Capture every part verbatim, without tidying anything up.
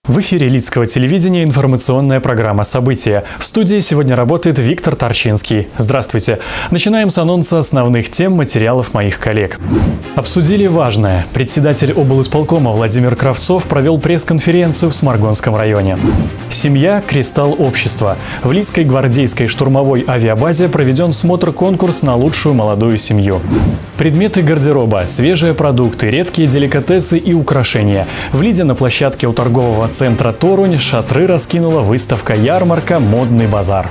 В эфире Лидского телевидения информационная программа «События». В студии сегодня работает Виктор Торчинский. Здравствуйте. Начинаем с анонса основных тем материалов моих коллег. Обсудили важное. Председатель облисполкома Владимир Кравцов провел пресс-конференцию в Сморгонском районе. Семья – кристалл общества. В Лидской гвардейской штурмовой авиабазе проведен смотр-конкурс на лучшую молодую семью. Предметы гардероба, свежие продукты, редкие деликатесы и украшения. В Лиде на площадке у торгового центра «Торунь» шатры раскинула выставка-ярмарка «Модный базар».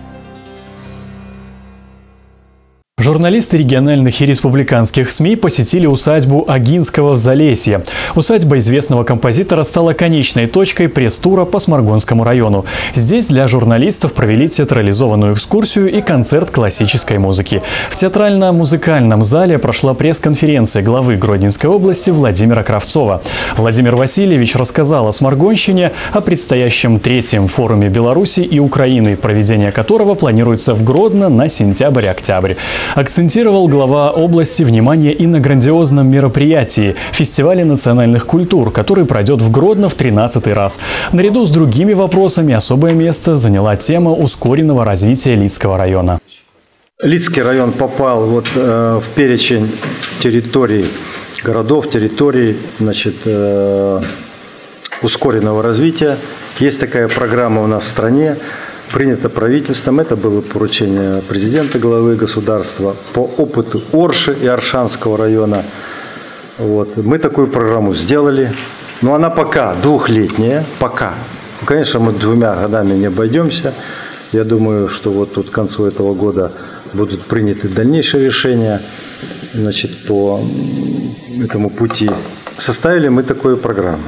Журналисты региональных и республиканских СМИ посетили усадьбу Агинского в Залесье. Усадьба известного композитора стала конечной точкой пресс-тура по Сморгонскому району. Здесь для журналистов провели театрализованную экскурсию и концерт классической музыки. В театрально-музыкальном зале прошла пресс-конференция главы Гродненской области Владимира Кравцова. Владимир Васильевич рассказал о Сморгонщине, о предстоящем третьем форуме Беларуси и Украины, проведение которого планируется в Гродно на сентябрь-октябрь. Акцентировал глава области внимание и на грандиозном мероприятии – фестивале национальных культур, который пройдет в Гродно в тринадцатый раз. Наряду с другими вопросами особое место заняла тема ускоренного развития Лидского района. Лидский район попал вот, э, в перечень территорий, городов, территорий, значит, э, ускоренного развития. Есть такая программа у нас в стране. Принято правительством, это было поручение президента, главы государства по опыту Орши и Оршанского района. Вот. Мы такую программу сделали, но она пока двухлетняя, пока. Ну, конечно, мы двумя годами не обойдемся. Я думаю, что вот тут к концу этого года будут приняты дальнейшие решения, значит, по этому пути. Составили мы такую программу.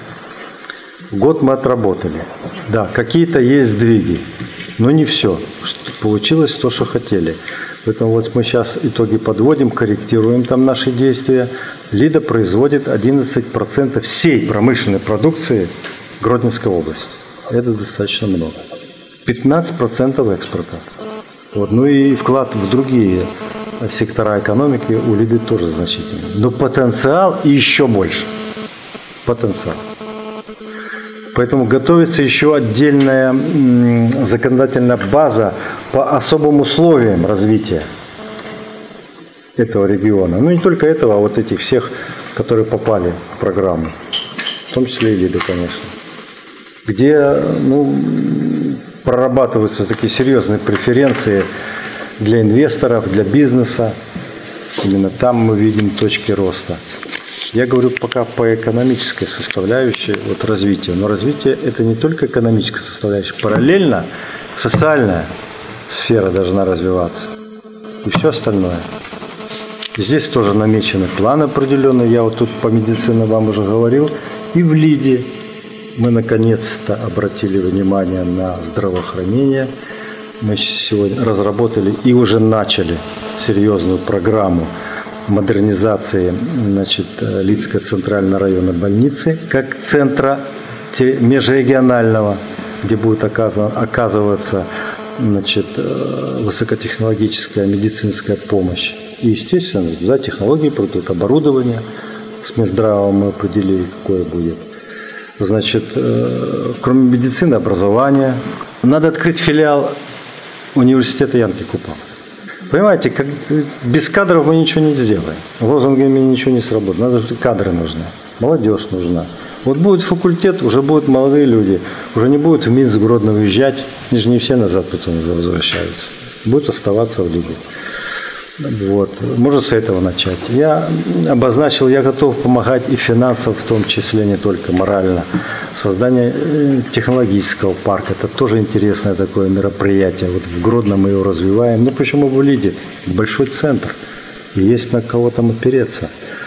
Год мы отработали. Да, какие-то есть сдвиги, но не все. Получилось то, что хотели. Поэтому вот мы сейчас итоги подводим, корректируем там наши действия. Лида производит одиннадцать процентов всей промышленной продукции Гродненской области. Это достаточно много. пятнадцать процентов экспорта. Вот. Ну и вклад в другие сектора экономики у Лиды тоже значительный. Но потенциал еще больше. Потенциал. Поэтому готовится еще отдельная законодательная база по особым условиям развития этого региона. Ну, не только этого, а вот этих всех, которые попали в программу. В том числе и Лида, конечно. Где ну, прорабатываются такие серьезные преференции для инвесторов, для бизнеса. Именно там мы видим точки роста. Я говорю пока по экономической составляющей вот, развития. Но развитие – это не только экономическая составляющая. Параллельно социальная сфера должна развиваться. И все остальное. Здесь тоже намечены планы определенные. Я вот тут по медицине вам уже говорил. И в Лиде мы наконец-то обратили внимание на здравоохранение. Мы сегодня разработали и уже начали серьезную программу модернизации, значит, Лидской центральной районной больницы как центра межрегионального, где будет оказываться, значит, высокотехнологическая медицинская помощь. И, естественно, да, технологии придут, оборудование с Минздравом мы определили, какое будет. Значит, кроме медицины, образования. Надо открыть филиал университета Янки Купала. Понимаете, как, без кадров мы ничего не сделаем. Лозунгами ничего не сработает. Надо, кадры нужны. Молодежь нужна. Вот будет факультет, уже будут молодые люди. Уже не будут в Минск, Гродно выезжать. Они же не все назад потом возвращаются. Будут оставаться в Лиде. Вот. Можно с этого начать. Я обозначил, я готов помогать и финансово, в том числе, не только морально. Создание технологического парка. Это тоже интересное такое мероприятие. Вот в Гродно мы его развиваем. Ну, почему в Лиде? Большой центр. И есть на кого там опереться.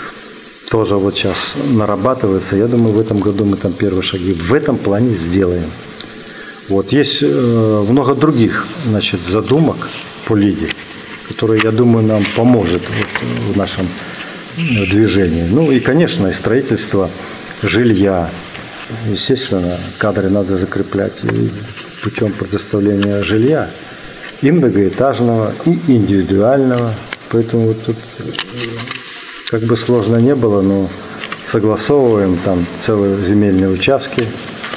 Тоже вот сейчас нарабатывается. Я думаю, в этом году мы там первые шаги в этом плане сделаем. Вот. Есть э, много других, значит, задумок по Лиде, который, я думаю, нам поможет вот в нашем движении. Ну и, конечно, и строительство жилья. Естественно, кадры надо закреплять и путем предоставления жилья. И многоэтажного, и индивидуального. Поэтому вот тут, как бы сложно не было, но согласовываем там целые земельные участки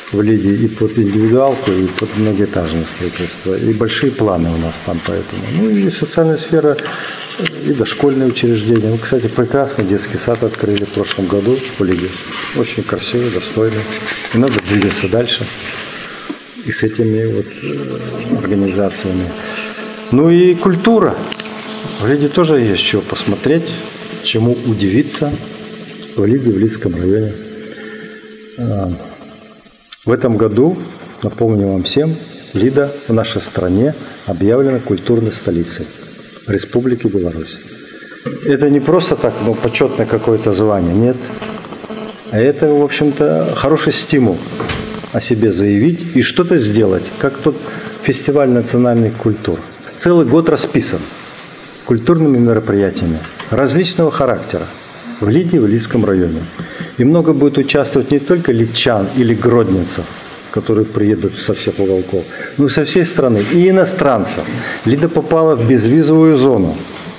в Лиде и под индивидуалку, и под многоэтажное строительство. И большие планы у нас там поэтому. Ну и социальная сфера, и дошкольные учреждения. Мы, кстати, прекрасно детский сад открыли в прошлом году в Лиде. Очень красивый, достойный. И надо двигаться дальше. И с этими вот организациями. Ну и культура. В Лиде тоже есть что посмотреть, чему удивиться в Лиде, в Лидском районе. В этом году, напомню вам всем, Лида в нашей стране объявлена культурной столицей Республики Беларусь. Это не просто так, ну, почетное какое-то звание, нет. А это, в общем-то, хороший стимул о себе заявить и что-то сделать, как тот фестиваль национальных культур. Целый год расписан культурными мероприятиями различного характера в Лиде, в Лидском районе. И много будет участвовать не только лидчан или гродненцев, которые приедут со всех уголков, но и со всей страны, и иностранцев. Лида попала в безвизовую зону.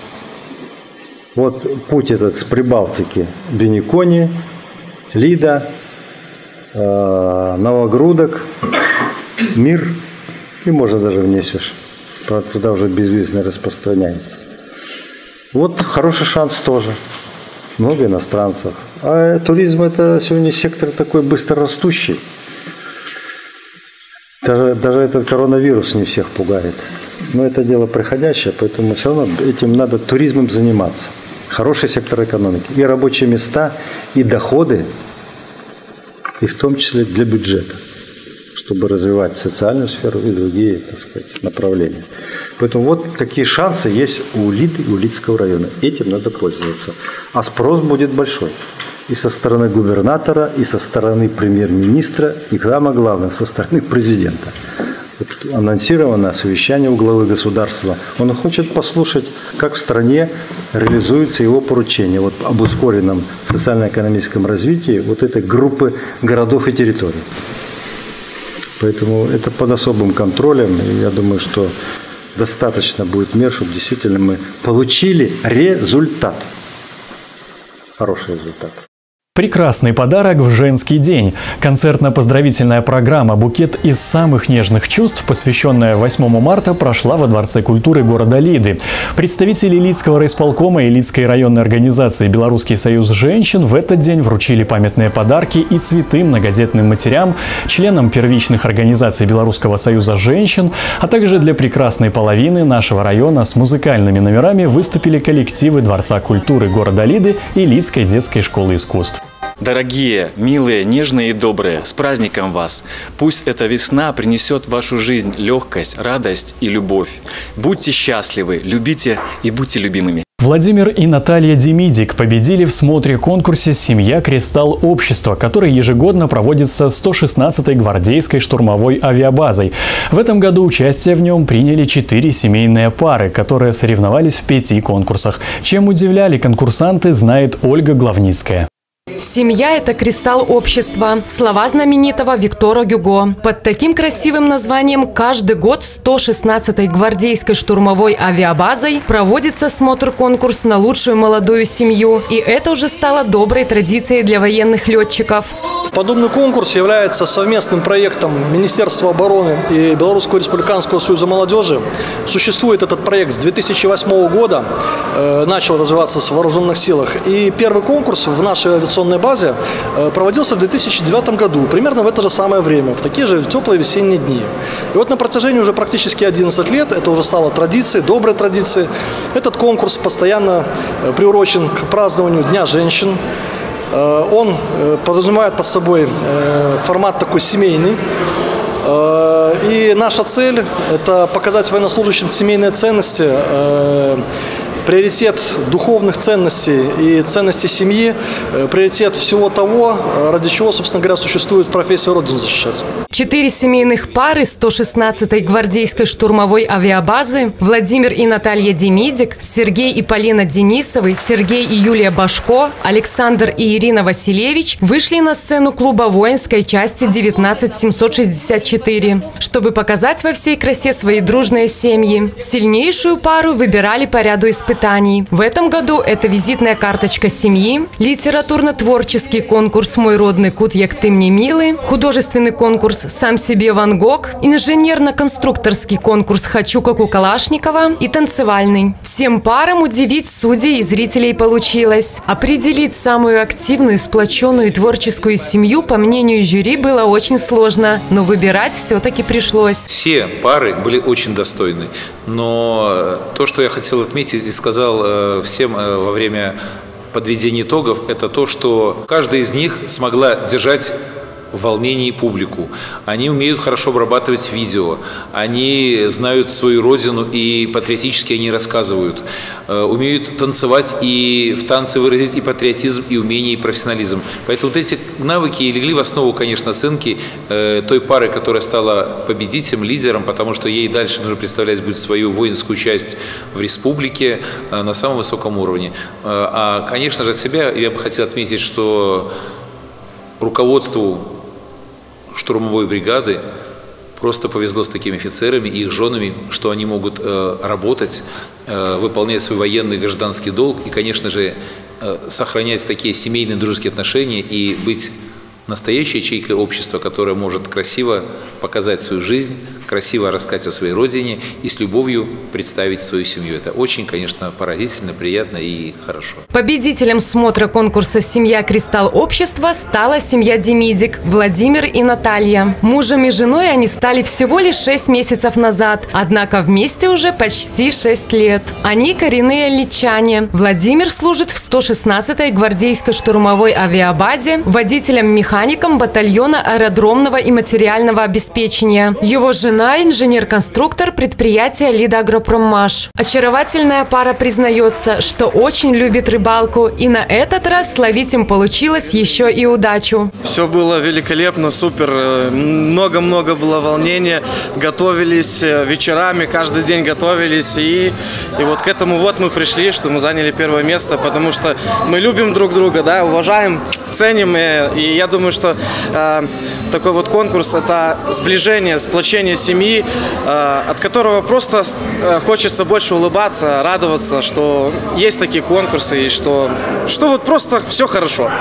Вот путь этот с Прибалтики, Беникони, Лида, э, Новогрудок, Мир, и можно даже в Несвеж. Правда, туда уже безвиз не распространяется. Вот хороший шанс тоже. Много иностранцев. А туризм – это сегодня сектор такой быстро растущий. Даже, даже этот коронавирус не всех пугает. Но это дело приходящее, поэтому все равно этим надо туризмом заниматься. Хороший сектор экономики. И рабочие места, и доходы, и в том числе для бюджета, чтобы развивать социальную сферу и другие, так сказать, направления. Поэтому вот такие шансы есть у Лиды и у Лидского района. Этим надо пользоваться. А спрос будет большой. И со стороны губернатора, и со стороны премьер-министра, и самое главное, со стороны президента. Вот анонсировано совещание у главы государства. Он хочет послушать, как в стране реализуется его поручение вот об ускоренном социально-экономическом развитии вот этой группы городов и территорий. Поэтому это под особым контролем. И я думаю, что достаточно будет мер, чтобы действительно мы получили результат. Хороший результат. Прекрасный подарок в женский день. Концертно-поздравительная программа «Букет из самых нежных чувств», посвященная восьмому марта, прошла во Дворце культуры города Лиды. Представители Лидского райисполкома и Лидской районной организации «Белорусский союз женщин» в этот день вручили памятные подарки и цветы многодетным матерям, членам первичных организаций Белорусского союза женщин, а также для прекрасной половины нашего района с музыкальными номерами выступили коллективы Дворца культуры города Лиды и Лидской детской школы искусств. Дорогие, милые, нежные и добрые, с праздником вас! Пусть эта весна принесет в вашу жизнь легкость, радость и любовь. Будьте счастливы, любите и будьте любимыми. Владимир и Наталья Демидик победили в смотре-конкурсе «Семья Кристалл Общества», который ежегодно проводится сто шестнадцатой гвардейской штурмовой авиабазой. В этом году участие в нем приняли четыре семейные пары, которые соревновались в пяти конкурсах. Чем удивляли конкурсанты, знает Ольга Главницкая. «Семья – это кристалл общества». Слова знаменитого Виктора Гюго. Под таким красивым названием каждый год сто шестнадцатой гвардейской штурмовой авиабазой проводится смотр-конкурс на лучшую молодую семью. И это уже стало доброй традицией для военных летчиков. Подобный конкурс является совместным проектом Министерства обороны и Белорусского республиканского союза молодежи. Существует этот проект с две тысячи восьмого года, э, начал развиваться в вооруженных силах. И первый конкурс в нашей авиационной базе э, проводился в две тысячи девятом году, примерно в это же самое время, в такие же теплые весенние дни. И вот на протяжении уже практически одиннадцати лет, это уже стало традицией, доброй традицией, этот конкурс постоянно э, приурочен к празднованию Дня женщин. Он подразумевает под собой формат такой семейный. И наша цель – это показать военнослужащим семейные ценности, приоритет духовных ценностей и ценностей семьи, приоритет всего того, ради чего, собственно говоря, существует профессия Родину защищать. Четыре семейных пары сто шестнадцатой гвардейской штурмовой авиабазы – Владимир и Наталья Демидик, Сергей и Полина Денисовы, Сергей и Юлия Башко, Александр и Ирина Василевич – вышли на сцену клуба воинской части девятнадцать семьсот шестьдесят четыре, чтобы показать во всей красе свои дружные семьи. Сильнейшую пару выбирали по ряду испытаний. испытаний. В этом году это визитная карточка семьи, литературно-творческий конкурс «Мой родный кут, як ты мне милый», художественный конкурс «Сам себе Ван Гог», инженерно-конструкторский конкурс «Хочу, как у Калашникова» и танцевальный. Всем парам удивить судей и зрителей получилось. Определить самую активную, сплоченную и творческую семью, по мнению жюри, было очень сложно, но выбирать все-таки пришлось. Все пары были очень достойны, но то, что я хотел отметить и сказал всем во время подведения итогов, это то, что каждая из них смогла держать в волнении публику. Они умеют хорошо обрабатывать видео, они знают свою родину и патриотически они рассказывают, умеют танцевать и в танце выразить и патриотизм, и умение, и профессионализм. Поэтому вот эти навыки и легли в основу, конечно, оценки той пары, которая стала победителем, лидером, потому что ей дальше нужно представлять будет свою воинскую часть в республике на самом высоком уровне. А, конечно же, от себя я бы хотел отметить, что руководству штурмовой бригады просто повезло с такими офицерами и их женами, что они могут э, работать, э, выполнять свой военный и гражданский долг и, конечно же, э, сохранять такие семейные дружеские отношения и быть настоящей ячейкой общества, которая может красиво показать свою жизнь, красиво рассказать о своей родине и с любовью представить свою семью. Это очень, конечно, поразительно, приятно и хорошо. Победителем смотра конкурса «Семья Кристалл Общества» стала семья Демидик, Владимир и Наталья. Мужем и женой они стали всего лишь шесть месяцев назад, однако вместе уже почти шесть лет. Они коренные литчане. Владимир служит в сто шестнадцатой гвардейской штурмовой авиабазе, водителем-механиком батальона аэродромного и материального обеспечения. Его жена – инженер-конструктор предприятия «Лидагропроммаш». Очаровательная пара признается, что очень любит рыбалку, и на этот раз словить им получилось еще и удачу. Все было великолепно, супер, много-много было волнения, готовились вечерами, каждый день готовились, и, и вот к этому вот мы пришли, что мы заняли первое место, потому что мы любим друг друга, да, уважаем, ценим, и, и я думаю, что э, такой вот конкурс – это сближение, сплочение семьи, э, от которого просто э, хочется больше улыбаться, радоваться, что есть такие конкурсы и что, что вот просто все хорошо.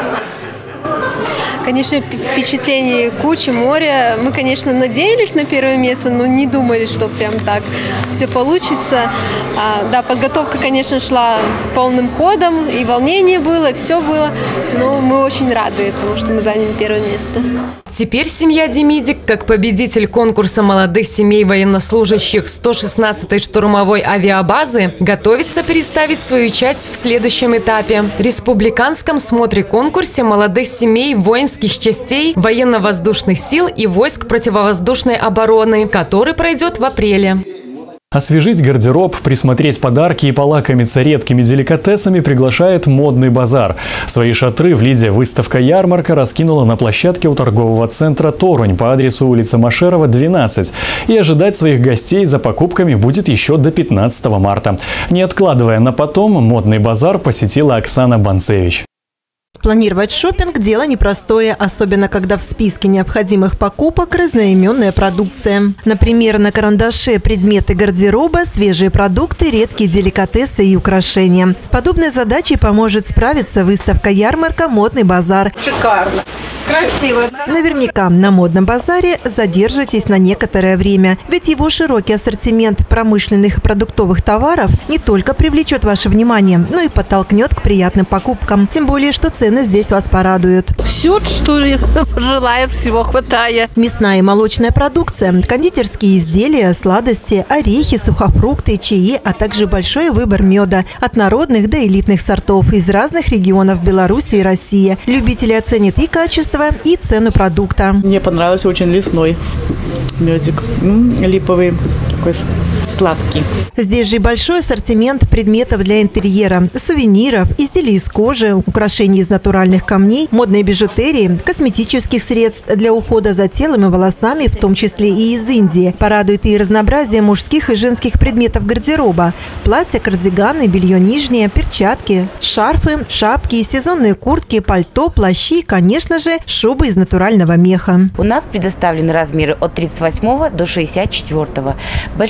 Конечно, впечатлений куча, море. Мы, конечно, надеялись на первое место, но не думали, что прям так все получится. А, да, подготовка, конечно, шла полным ходом, и волнение было, и все было. Но мы очень рады этому, что мы заняли первое место. Теперь семья Демидик, как победитель конкурса молодых семей военнослужащих сто шестнадцатой штурмовой авиабазы, готовится переставить свою часть в следующем этапе – республиканском смотре-конкурсе молодых семей воинских частей военно-воздушных сил и войск противовоздушной обороны, который пройдет в апреле. Освежить гардероб, присмотреть подарки и полакомиться редкими деликатесами приглашает модный базар. Свои шатры в Лиде выставка-ярмарка раскинула на площадке у торгового центра «Торунь» по адресу улица Машерова, двенадцать. И ожидать своих гостей за покупками будет еще до пятнадцатого марта. Не откладывая на потом, модный базар посетила Оксана Банцевич. Планировать шопинг – дело непростое, особенно когда в списке необходимых покупок разноименная продукция. Например, на карандаше предметы гардероба, свежие продукты, редкие деликатесы и украшения. С подобной задачей поможет справиться выставка-ярмарка «Модный базар». Шикарно. Красиво. Наверняка на модном базаре задержитесь на некоторое время, ведь его широкий ассортимент промышленных и продуктовых товаров не только привлечет ваше внимание, но и подтолкнет к приятным покупкам. Тем более, что цены здесь вас порадуют. Все, что желаешь, всего хватает. Мясная и молочная продукция, кондитерские изделия, сладости, орехи, сухофрукты, чаи, а также большой выбор меда от народных до элитных сортов из разных регионов Беларуси и России. Любители оценят и качество, и цену продукта. Мне понравился очень лесной медик, липовый, такой сладкий. Здесь же большой ассортимент предметов для интерьера, сувениров, изделий из кожи, украшений из натуральных камней, модной бижутерии, косметических средств для ухода за телом и волосами, в том числе и из Индии. Порадует и разнообразие мужских и женских предметов гардероба. Платья, кардиганы, белье нижнее, перчатки, шарфы, шапки, сезонные куртки, пальто, плащи и, конечно же, шубы из натурального меха. У нас предоставлены размеры от тридцать восьмого до шестьдесят четвёртого. Большинство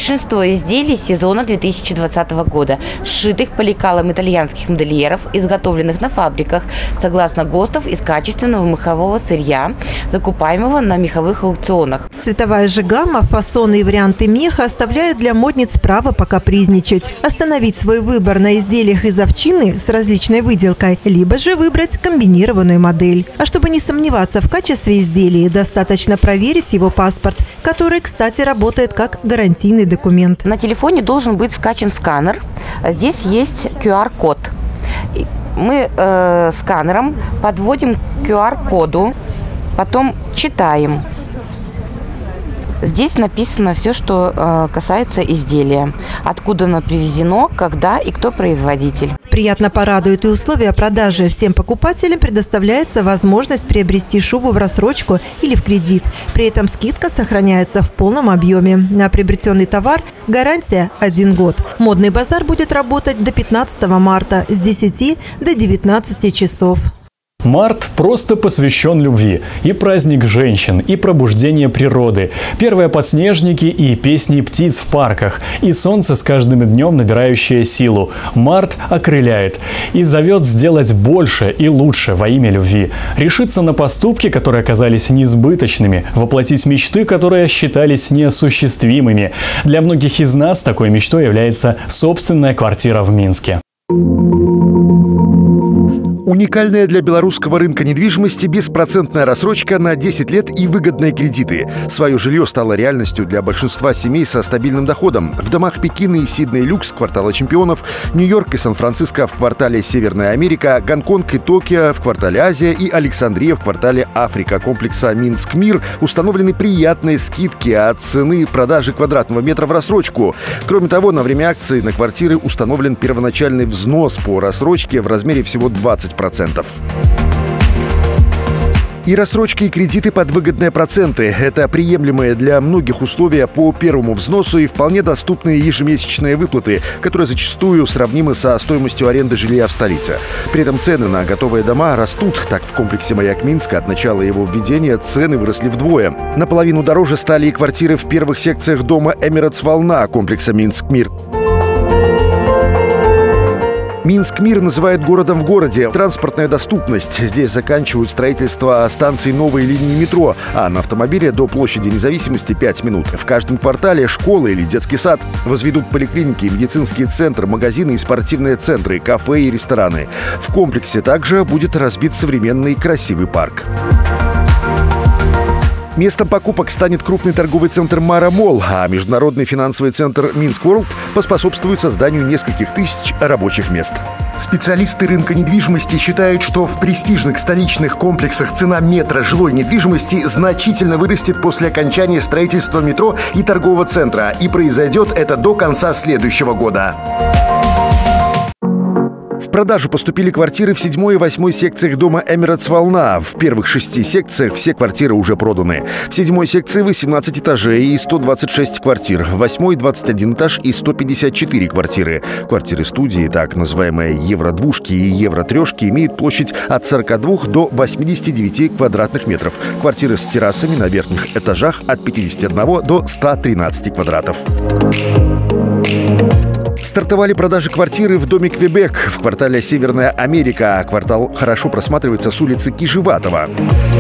изделий сезона две тысячи двадцатого года, сшитых по лекалам итальянских модельеров, изготовленных на фабриках, согласно ГОСТов из качественного мехового сырья, закупаемого на меховых аукционах. Цветовая же гамма, фасоны и варианты меха оставляют для модниц право покапризничать. Остановить свой выбор на изделиях из овчины с различной выделкой, либо же выбрать комбинированную модель. А чтобы не сомневаться в качестве изделия, достаточно проверить его паспорт, который, кстати, работает как гарантийный документ. На телефоне должен быть скачан сканер. Здесь есть ку ар код. Мы э, сканером подводим к ку ар коду, потом читаем. Здесь написано все, что э, касается изделия. Откуда оно привезено, когда и кто производитель. Приятно порадует и условия продажи. Всем покупателям предоставляется возможность приобрести шубу в рассрочку или в кредит. При этом скидка сохраняется в полном объеме. На приобретенный товар гарантия один год. Модный базар будет работать до пятнадцатого марта с десяти до девятнадцати часов. Март просто посвящен любви. И праздник женщин, и пробуждение природы. Первые подснежники и песни птиц в парках. И солнце с каждым днем набирающее силу. Март окрыляет и зовет сделать больше и лучше во имя любви. Решиться на поступки, которые оказались несбыточными. Воплотить мечты, которые считались неосуществимыми. Для многих из нас такой мечтой является собственная квартира в Минске. Уникальная для белорусского рынка недвижимости беспроцентная рассрочка на десять лет и выгодные кредиты. Свое жилье стало реальностью для большинства семей со стабильным доходом. В домах Пекина и Сидней Люкс, квартала чемпионов, Нью-Йорк и Сан-Франциско в квартале Северная Америка, Гонконг и Токио в квартале Азия и Александрия в квартале Африка комплекса Минск Мир установлены приятные скидки от цены продажи квадратного метра в рассрочку. Кроме того, на время акции на квартиры установлен первоначальный взнос по рассрочке в размере всего двадцать процентов. И рассрочки, и кредиты под выгодные проценты – это приемлемые для многих условия по первому взносу и вполне доступные ежемесячные выплаты, которые зачастую сравнимы со стоимостью аренды жилья в столице. При этом цены на готовые дома растут. Так, в комплексе «Маяк Минска» от начала его введения цены выросли вдвое. Наполовину дороже стали и квартиры в первых секциях дома «Эмиратс Волна» комплекса «Минск Мир». Минск Мир называют городом в городе. Транспортная доступность. Здесь заканчивают строительство станций новой линии метро, а на автомобиле до площади Независимости пять минут. В каждом квартале школа или детский сад. Возведут поликлиники, медицинские центры, магазины и спортивные центры, кафе и рестораны. В комплексе также будет разбит современный красивый парк. Местом покупок станет крупный торговый центр «Мара Молл», а международный финансовый центр «Минск Ворлд» поспособствует созданию нескольких тысяч рабочих мест. Специалисты рынка недвижимости считают, что в престижных столичных комплексах цена метра жилой недвижимости значительно вырастет после окончания строительства метро и торгового центра, и произойдет это до конца следующего года. В продажу поступили квартиры в седьмой и восьмой секциях дома «Эмиратс Волна». В первых шести секциях все квартиры уже проданы. В седьмой секции восемнадцать этажей и сто двадцать шесть квартир. В восьмой двадцать один этаж и сто пятьдесят четыре квартиры. Квартиры-студии, так называемые евро-двушки и евро-трешки, имеют площадь от сорока двух до восьмидесяти девяти квадратных метров. Квартиры с террасами на верхних этажах от пятидесяти одного до ста тринадцати квадратов. Стартовали продажи квартиры в доме «Квебек» в квартале Северная Америка. Квартал хорошо просматривается с улицы Кижеватова.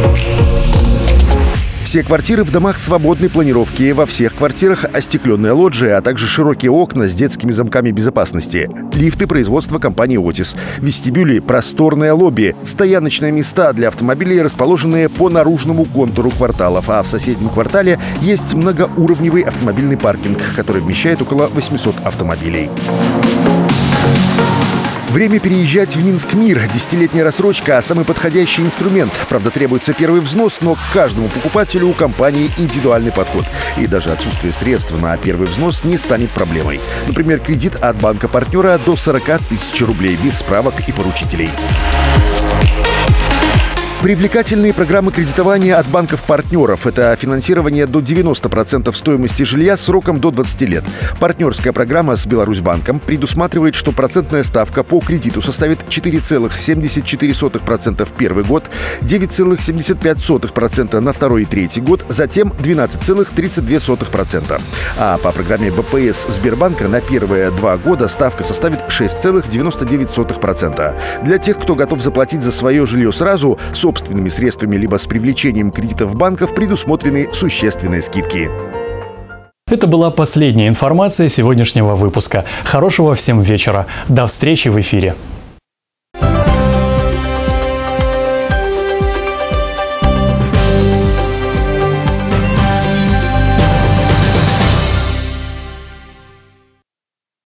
Все квартиры в домах свободной планировки. Во всех квартирах остекленные лоджии, а также широкие окна с детскими замками безопасности. Лифты производства компании «Отис». Вестибюли, просторное лобби. Стояночные места для автомобилей, расположенные по наружному контуру кварталов. А в соседнем квартале есть многоуровневый автомобильный паркинг, который вмещает около восьмисот автомобилей. Время переезжать в Минск Мир. Десятилетняя рассрочка – самый подходящий инструмент. Правда, требуется первый взнос, но к каждому покупателю у компании индивидуальный подход. И даже отсутствие средств на первый взнос не станет проблемой. Например, кредит от банка-партнера до сорока тысяч рублей без справок и поручителей. Привлекательные программы кредитования от банков-партнеров – это финансирование до девяноста процентов стоимости жилья сроком до двадцати лет. Партнерская программа с Беларусьбанком предусматривает, что процентная ставка по кредиту составит четыре целых семьдесят четыре сотых процента в первый год, девять целых семьдесят пять сотых процента на второй и третий год, затем двенадцать целых тридцать две сотых процента. А по программе бэ пэ эс Сбербанка на первые два года ставка составит шесть целых девяносто девять сотых процента. Для тех, кто готов заплатить за свое жилье сразу, собственными средствами либо с привлечением кредитов банков, предусмотрены существенные скидки. Это была последняя информация сегодняшнего выпуска. Хорошего всем вечера. До встречи в эфире.